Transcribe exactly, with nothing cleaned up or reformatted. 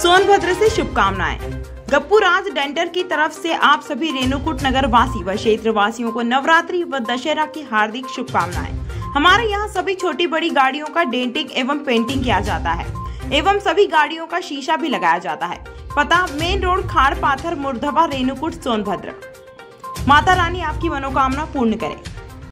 सोनभद्र से शुभकामनाएं। गप्पू राज डेंटर की तरफ से आप सभी रेणुकूट नगर वासी व क्षेत्र वासियों को नवरात्रि व दशहरा की हार्दिक शुभकामनाएं। हमारे यहाँ सभी छोटी बड़ी गाड़ियों का डेंटिंग एवं पेंटिंग किया जाता है एवं सभी गाड़ियों का शीशा भी लगाया जाता है। पता मेन रोड खाड़ पाथर मुर्धवा रेणुकूट सोनभद्र। माता रानी आपकी मनोकामना पूर्ण करे।